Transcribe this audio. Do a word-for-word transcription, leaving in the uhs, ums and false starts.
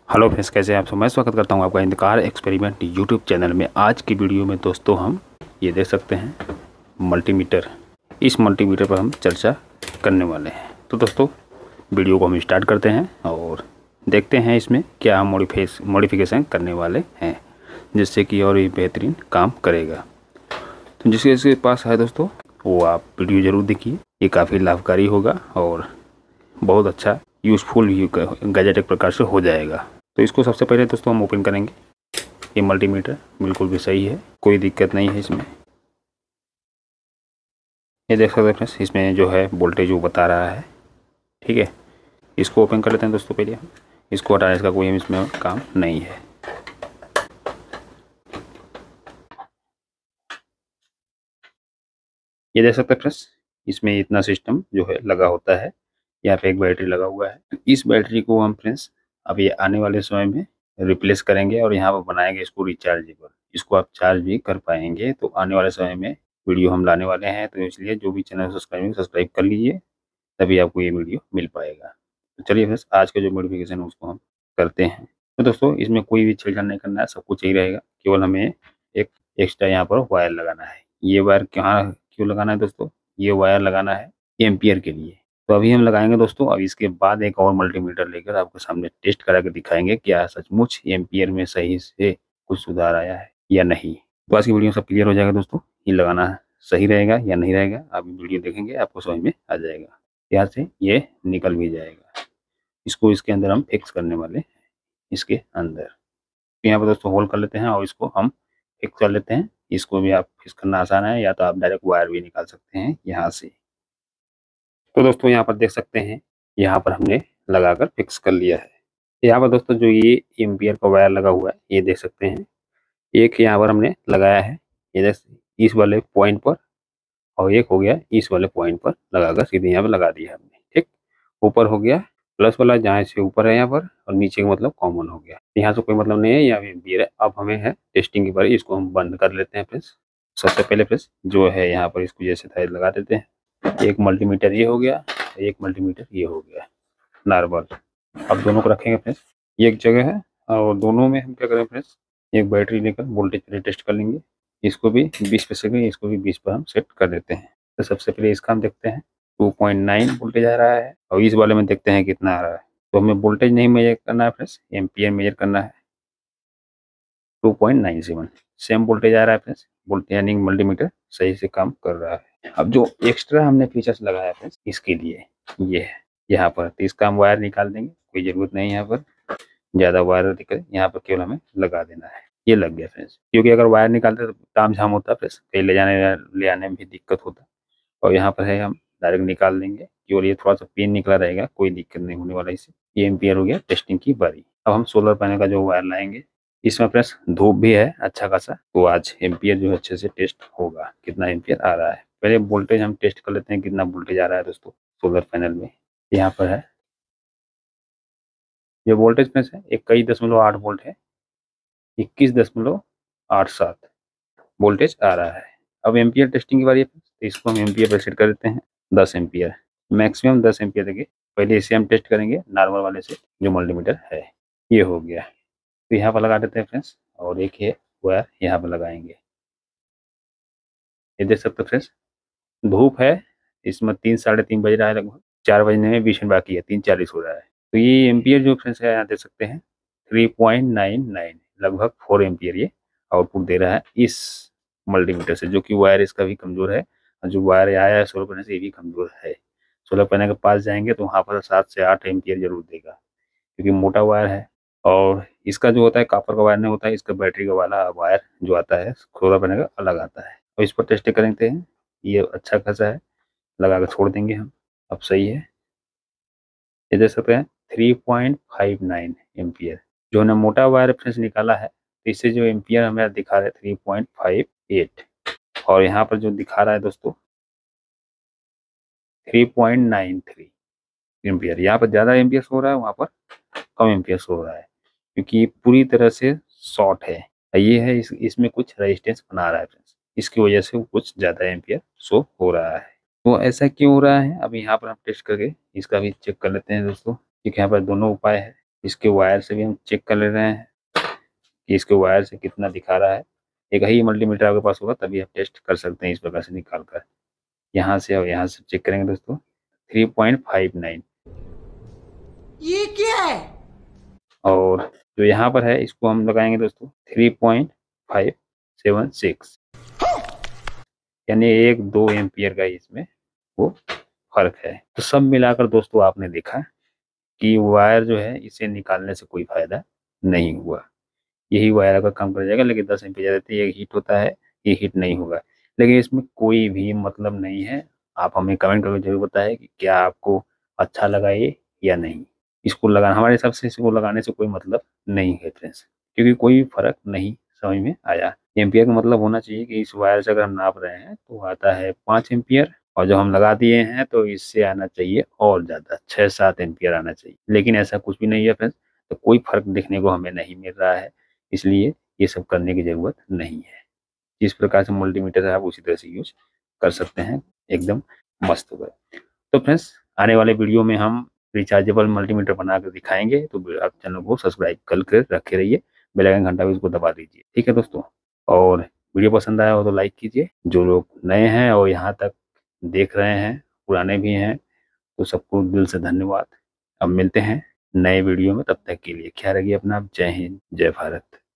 Hello friends, कैसे हैं आप सब। मैं स्वागत करता हूं आपका इंदकार एक्सपेरिमेंट यूट्यूब चैनल में। आज की वीडियो में दोस्तों हम ये देख सकते हैं मल्टीमीटर। इस मल्टीमीटर पर हम चर्चा करने वाले हैं। तो दोस्तों वीडियो को हम स्टार्ट करते हैं और देखते हैं इसमें क्या हम मॉडिफिकेशन मॉडिफिकेशन करने वाले हैं, जिससे कि और भी बेहतरीन काम करेगा। तो जिसके इसके पास है दोस्तों, वो आप वीडियो ज़रूर देखिए। ये काफ़ी लाभकारी होगा और बहुत अच्छा यूज़फुल भी गैजेट एक प्रकार से हो जाएगा। तो इसको सबसे पहले दोस्तों हम ओपन करेंगे। ये मल्टीमीटर बिल्कुल भी सही है, कोई दिक्कत नहीं है इसमें। ये देख सकते हैं फ्रेंड्स, इसमें जो है वोल्टेज वो बता रहा है। ठीक है, इसको ओपन कर लेते हैं दोस्तों। पहले हम इसको हटाने इसका कोई इसमें काम नहीं है। ये देख सकते हैं फ्रेंड्स, इसमें इतना सिस्टम जो है लगा होता है। यहाँ पे एक बैटरी लगा हुआ है। इस बैटरी को हम फ्रेंड्स अभी आने वाले समय में रिप्लेस करेंगे और यहाँ पर बनाएंगे इसको रिचार्जेबल। इसको आप चार्ज भी कर पाएंगे। तो आने वाले समय में वीडियो हम लाने वाले हैं, तो इसलिए जो भी चैनल सब्सक्राइब सब्सक्राइब कर लीजिए, तभी आपको ये वीडियो मिल पाएगा। तो चलिए फ्रेंड्स, आज का जो मॉडिफिकेशन है उसको हम करते हैं। तो दोस्तों इसमें कोई भी छेड़छाड़ नहीं करना है, सब कुछ यही रहेगा। केवल हमें एक एक्स्ट्रा यहाँ पर वायर लगाना है। ये वायर कहाँ क्यों लगाना है दोस्तों? ये वायर लगाना है एम्पियर के लिए। तो अभी हम लगाएंगे दोस्तों। अब इसके बाद एक और मल्टीमीटर लेकर आपके सामने टेस्ट करा के दिखाएंगे क्या सचमुच एम्पियर में सही से कुछ सुधार आया है या नहीं। तो आज की वीडियो सब क्लियर हो जाएगा दोस्तों। ये लगाना सही रहेगा या नहीं रहेगा, आप वीडियो देखेंगे आपको समझ में आ जाएगा। यहाँ से ये निकल भी जाएगा। इसको इसके अंदर हम फिक्स करने वाले हैं, इसके अंदर। तो यहाँ पर दोस्तों होल्ड कर लेते हैं और इसको हम फिक्स कर लेते हैं। इसको भी आप फिक्स करना आसान है, या तो आप डायरेक्ट वायर भी निकाल सकते हैं यहाँ से। तो दोस्तों यहाँ पर देख सकते हैं, यहाँ पर हमने लगाकर फिक्स कर लिया है। यहाँ पर दोस्तों जो ये एम्पियर का वायर लगा हुआ है, ये देख सकते हैं। एक यहाँ पर हमने लगाया है ये देख इस वाले पॉइंट पर, और एक हो गया इस वाले पॉइंट पर लगाकर सीधे यहाँ पर लगा दिया हमने। ठीक, ऊपर हो गया प्लस वाला, जहाँ से ऊपर है यहाँ पर, और नीचे का मतलब कॉमन हो गया। यहाँ से कोई मतलब नहीं है, यहाँ पे एम्पियर है। अब हमें है टेस्टिंग की बारी। इसको हम बंद कर लेते हैं फ्रेंड्स। सबसे पहले फ्रेंड्स जो है यहाँ पर इसको जैसे था लगा देते हैं। एक मल्टीमीटर ये हो गया, एक मल्टीमीटर ये हो गया नॉर्मल। अब दोनों को रखेंगे फ्रेंड्स, ये एक जगह है, और दोनों में हम क्या करें फ्रेंड्स, एक बैटरी लेकर वोल्टेज पर टेस्ट कर लेंगे। इसको भी बीस पे से इसको भी बीस पर हम सेट कर देते हैं। तो सबसे पहले इसका हम देखते हैं टू पॉइंट नाइन वोल्टेज आ रहा है, और इस वाले में देखते हैं कितना आ रहा है। तो हमें वोल्टेज नहीं मेजर करना है फ्रेंड्स, एम्पियर मेजर करना है। Two point nine seven same voltage आ रहा है फ्रेंड्स। वोल्टेज यानी मल्टीमीटर सही से काम कर रहा है। अब जो एक्स्ट्रा हमने फीचर्स लगाया फ्रेंड्स इसके लिए, ये है यहाँ पर। तो इसका हम वायर निकाल देंगे, कोई ज़रूरत नहीं है यहाँ पर ज़्यादा वायर दिक्कत। यहाँ पर केवल हमें लगा देना है। ये लग गया फ्रेंड्स, क्योंकि अगर वायर निकालते तो ताम झाम होता फ्रेंड्स, कहीं ले जाने ले आने में भी दिक्कत होता। और यहाँ पर है हम डायरेक्ट निकाल देंगे। केवल ये थोड़ा सा पिन निकला रहेगा, कोई दिक्कत नहीं होने वाला इससे। ये एम्पियर हो गया टेस्टिंग की बारी। अब हम सोलर पैनल का जो वायर लाएंगे, इसमें फ्रेंड्स धूप भी है अच्छा खासा, तो आज एम्पियर जो है अच्छे से टेस्ट होगा कितना एम्पियर आ रहा है। पहले वोल्टेज हम टेस्ट कर लेते हैं कितना वोल्टेज आ रहा है दोस्तों सोलर पैनल में। यहाँ पर है ये वोल्टेज फ्रेंड्स है इक्कीस दशमलव आठ वोल्ट है, इक्कीस दशमलव आठ सात वोल्टेज आ रहा है। अब एम्पियर टेस्टिंग की बारी है, तो इसको हम एम्पियर पर सेट कर देते हैं दस एम्पियर, मैक्सिमम दस एम्पियर देंगे। पहले इसे हम टेस्ट करेंगे नॉर्मल वाले से जो मल्टीमीटर है। ये हो गया, तो यहाँ पर लगा देते हैं फ्रेंड्स, और एक है वायर यहाँ पर लगाएंगे। ये देख सकते फ्रेंड्स, धूप है इसमें, तीन साढ़े तीन बज रहा है, लगभग चार बजने में बीस मिनट बाकी है, तीन चालीस हो रहा है। तो ये एम्पियर जो फ्रेंड्स है यहाँ देख सकते हैं थ्री पॉइंट नाइन नाइन, लगभग फोर एम्पियर ये आउटपुट दे रहा है इस मल्टीमीटर से, जो कि वायर इसका भी कमजोर है। और जो वायर आया है सोलर पैनल से ये भी कमजोर है। सोलर पैनल के पास जाएंगे तो वहाँ पर सात से आठ एम्पियर जरूर देगा, क्योंकि मोटा वायर है। और इसका जो होता है कापर का वायर नहीं होता है, इसका बैटरी का वाला वायर जो आता है सोलर पैनल का अलग आता है। और इस पर टेस्ट करते हैं, ये अच्छा खासा है, लगा कर छोड़ देंगे हम। अब सही है, ये देख सकते हैं three point five nine ampere जो हमने मोटा वायर रेफरेंस निकाला है। तो इससे जो एम्पियर हमें दिखा रहा है थ्री पॉइंट फाइव एट, और यहाँ पर जो दिखा रहा है दोस्तों three point nine three ampere. यहाँ पर ज़्यादा एम्पियर हो रहा है, वहाँ पर कम एम्पियर हो रहा है, क्योंकि पूरी तरह से शॉर्ट है। ये है इस, इसमें कुछ रेजिस्टेंस बना रहा है फ्रेंड्स, इसकी वजह से कुछ ज़्यादा एम्पियर शो हो रहा है। तो ऐसा क्यों हो रहा है, अब यहाँ पर हम टेस्ट करके इसका भी चेक कर लेते हैं दोस्तों, क्योंकि यहाँ पर दोनों उपाय है। इसके वायर से भी हम चेक कर ले रहे हैं कि इसके वायर से कितना दिखा रहा है। एक ही मल्टीमीटर आपके पास होगा तभी आप टेस्ट कर सकते हैं इस प्रकार से निकाल कर। यहाँ से और यहाँ से चेक करेंगे दोस्तों, थ्री पॉइंट फाइव नाइन। ये क्या है? और जो यहाँ पर है इसको हम लगाएंगे दोस्तों three point five seven six, यानी एक दो एम्पियर का इसमें वो फर्क है। तो सब मिलाकर दोस्तों आपने देखा कि वायर जो है इसे निकालने से कोई फायदा नहीं हुआ। यही वायर अगर काम कर जाएगा, लेकिन दस एम्पियर देते ये हीट होता है, ये हीट नहीं होगा। लेकिन इसमें कोई भी मतलब नहीं है। आप हमें कमेंट करके जरूर बताएं कि क्या आपको अच्छा लगा ये या नहीं। इसको लगाना हमारे हिसाब से इसको लगाने से कोई मतलब नहीं है फ्रेंड्स, क्योंकि कोई फर्क नहीं समझ में आया। एम्पियर का मतलब होना चाहिए कि इस वायर से अगर हम नाप रहे हैं तो आता है पाँच एम्पियर, और जो हम लगा दिए हैं तो इससे आना चाहिए और ज़्यादा छः सात एम्पियर आना चाहिए, लेकिन ऐसा कुछ भी नहीं है फ्रेंड्स। तो कोई फर्क देखने को हमें नहीं मिल रहा है, इसलिए ये सब करने की ज़रूरत नहीं है। जिस प्रकार से मल्टीमीटर है आप उसी तरह से यूज कर सकते हैं, एकदम मस्त होगा। तो फ्रेंड्स आने वाले वीडियो में हम रिचार्जेबल मल्टीमीटर बना कर दिखाएंगे, तो आप चैनल को सब्सक्राइब कर रखे रहिए, बेल आइकन घंटा भी उसको दबा दीजिए, ठीक है दोस्तों। और वीडियो पसंद आया हो तो लाइक कीजिए। जो लोग नए हैं और यहाँ तक देख रहे हैं, पुराने भी हैं, तो सबको दिल से धन्यवाद। अब मिलते हैं नए वीडियो में, तब तक के लिए ख्याल रखिए अपना। जय हिंद, जय भारत।